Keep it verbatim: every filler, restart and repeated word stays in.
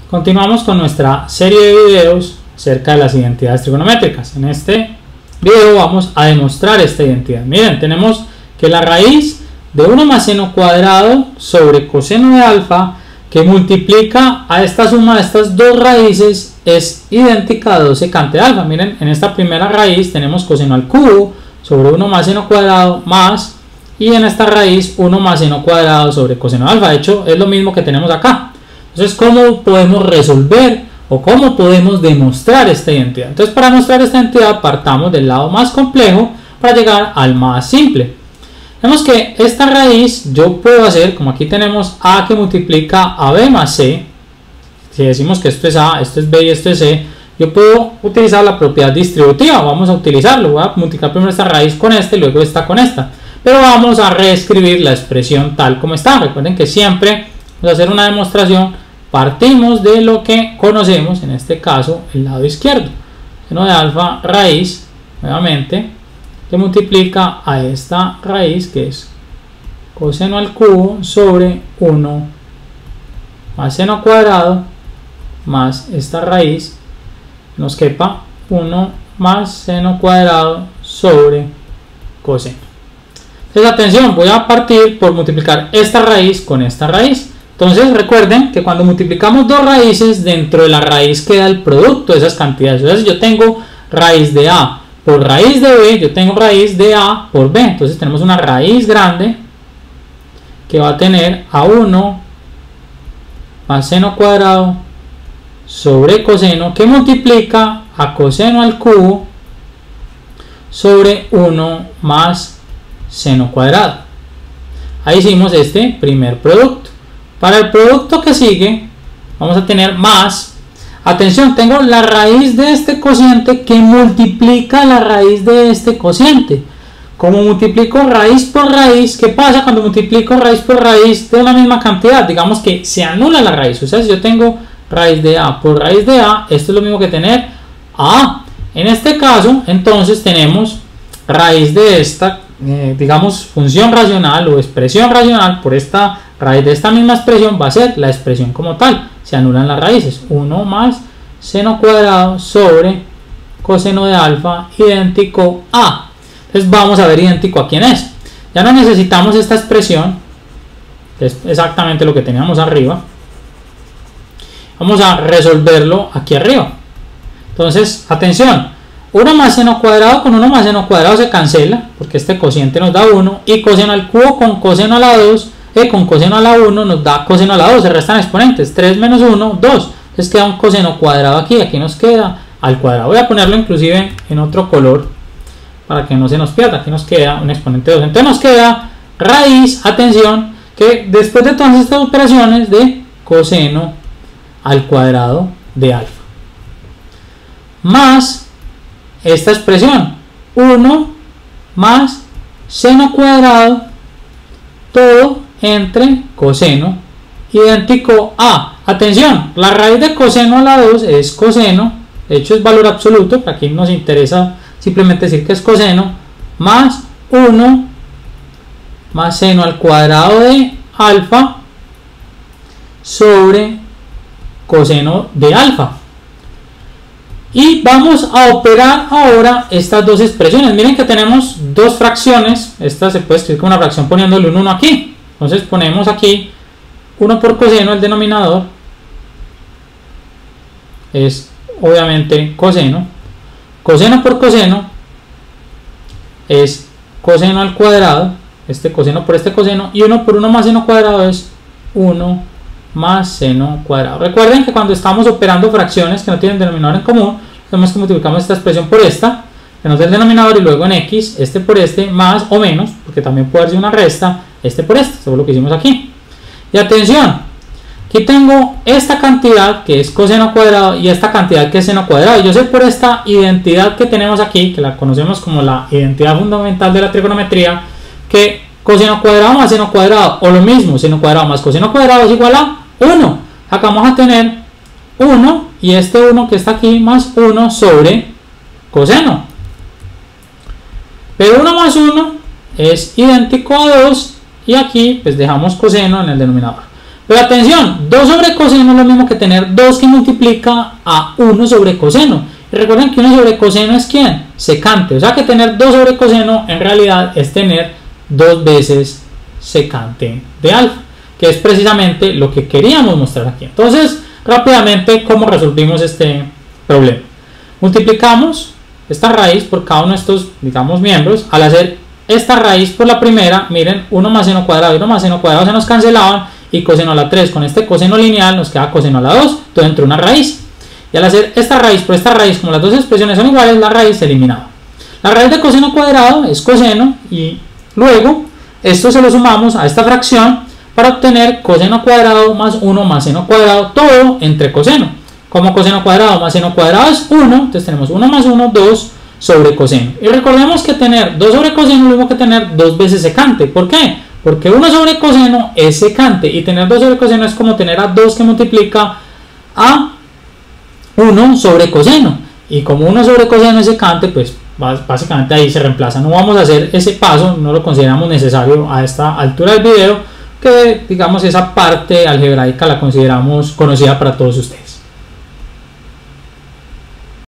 Continuamos con nuestra serie de videos acerca de las identidades trigonométricas. En este video vamos a demostrar esta identidad. Miren, tenemos que la raíz de uno más seno cuadrado sobre coseno de alfa que multiplica a esta suma de estas dos raíces es idéntica a dos secante de alfa. Miren, en esta primera raíz tenemos coseno al cubo sobre uno más seno cuadrado más, y en esta raíz uno más seno cuadrado sobre coseno de alfa. De hecho, es lo mismo que tenemos acá. Entonces, ¿cómo podemos resolver o cómo podemos demostrar esta identidad? Entonces, para mostrar esta identidad partamos del lado más complejo para llegar al más simple. Vemos que esta raíz yo puedo hacer, como aquí tenemos a que multiplica a b más c, si decimos que esto es a, esto es b y esto es c, yo puedo utilizar la propiedad distributiva. Vamos a utilizarlo, voy a multiplicar primero esta raíz con esta y luego esta con esta, pero vamos a reescribir la expresión tal como está. Recuerden que siempre vamos a hacer una demostración, partimos de lo que conocemos, en este caso el lado izquierdo, seno de alfa raíz, nuevamente, que multiplica a esta raíz que es coseno al cubo sobre uno más seno cuadrado más esta raíz, nos quepa uno más seno cuadrado sobre coseno. Entonces, atención, voy a partir por multiplicar esta raíz con esta raíz. Entonces recuerden que cuando multiplicamos dos raíces, dentro de la raíz queda el producto de esas cantidades. Entonces yo tengo raíz de a por raíz de b, yo tengo raíz de a por b. Entonces tenemos una raíz grande que va a tener a uno más seno cuadrado sobre coseno, que multiplica a coseno al cubo sobre uno más seno cuadrado. Ahí hicimos este primer producto. Para el producto que sigue vamos a tener más, atención, tengo la raíz de este cociente que multiplica la raíz de este cociente. Como multiplico raíz por raíz, ¿qué pasa cuando multiplico raíz por raíz de una misma cantidad? Digamos que se anula la raíz. O sea, si yo tengo raíz de a por raíz de a, esto es lo mismo que tener a. En este caso, entonces tenemos raíz de esta, eh, digamos, función racional o expresión racional por esta raíz de esta misma expresión, va a ser la expresión como tal. Se anulan las raíces. uno más seno cuadrado sobre coseno de alfa idéntico a. Entonces vamos a ver idéntico a quién es. Ya no necesitamos esta expresión, que es exactamente lo que teníamos arriba. Vamos a resolverlo aquí arriba. Entonces, atención, uno más seno cuadrado con uno más seno cuadrado se cancela, porque este cociente nos da uno, y coseno al cubo con coseno a la dos, eh, con coseno a la uno nos da coseno a la dos, se restan exponentes, tres menos uno, dos. Entonces queda un coseno cuadrado aquí, aquí nos queda al cuadrado. Voy a ponerlo inclusive en otro color para que no se nos pierda. Aquí nos queda un exponente dos. Entonces nos queda raíz, atención, que después de todas estas operaciones de coseno al cuadrado de alfa, más esta expresión, uno más seno cuadrado, todo entre coseno idéntico a, atención, la raíz de coseno a la dos es coseno, de hecho es valor absoluto, aquí nos interesa simplemente decir que es coseno, más uno más seno al cuadrado de alfa sobre coseno de alfa. Y vamos a operar ahora estas dos expresiones. Miren que tenemos dos fracciones. Esta se puede escribir como una fracción poniéndole un uno aquí. Entonces ponemos aquí uno por coseno, el denominador es obviamente coseno. Coseno por coseno es coseno al cuadrado, este coseno por este coseno, y uno por uno más seno cuadrado es uno más seno cuadrado. Recuerden que cuando estamos operando fracciones que no tienen denominador en común, tenemos que multiplicamos esta expresión por esta, que nos da el denominador, y luego en x, este por este, más o menos, porque también puede ser una resta, este por este, eso es lo que hicimos aquí. Y atención, aquí tengo esta cantidad que es coseno cuadrado y esta cantidad que es seno cuadrado. Yo sé por esta identidad que tenemos aquí, que la conocemos como la identidad fundamental de la trigonometría, que coseno cuadrado más seno cuadrado, o lo mismo, seno cuadrado más coseno cuadrado es igual a uno. Acá vamos a tener uno y este uno que está aquí más uno sobre coseno. Pero uno más uno es idéntico a dos, y aquí pues dejamos coseno en el denominador. Pero atención, dos sobre coseno es lo mismo que tener dos que multiplica a uno sobre coseno. Y recuerden que uno sobre coseno es ¿quién? Secante. O sea que tener dos sobre coseno en realidad es tener dos veces secante de alfa, que es precisamente lo que queríamos mostrar aquí. Entonces, rápidamente, ¿cómo resolvimos este problema? Multiplicamos esta raíz por cada uno de estos, digamos, miembros. Al hacer esta raíz por la primera, miren, uno más seno cuadrado y uno más seno cuadrado se nos cancelaban, y coseno a la tres con este coseno lineal nos queda coseno a la dos, todo entre una raíz. Y al hacer esta raíz por esta raíz, como las dos expresiones son iguales, la raíz se eliminaba. La raíz de coseno cuadrado es coseno, y luego esto se lo sumamos a esta fracción para obtener coseno cuadrado más uno más seno cuadrado, todo entre coseno. Como coseno cuadrado más seno cuadrado es uno, entonces tenemos uno más uno, dos sobre coseno. Y recordemos que tener dos sobre coseno es lo mismo que tener dos veces secante. ¿Por qué? Porque uno sobre coseno es secante, y tener dos sobre coseno es como tener a dos que multiplica a uno sobre coseno. Y como uno sobre coseno es secante, pues básicamente ahí se reemplaza. No vamos a hacer ese paso, no lo consideramos necesario a esta altura del video, que digamos esa parte algebraica la consideramos conocida para todos ustedes.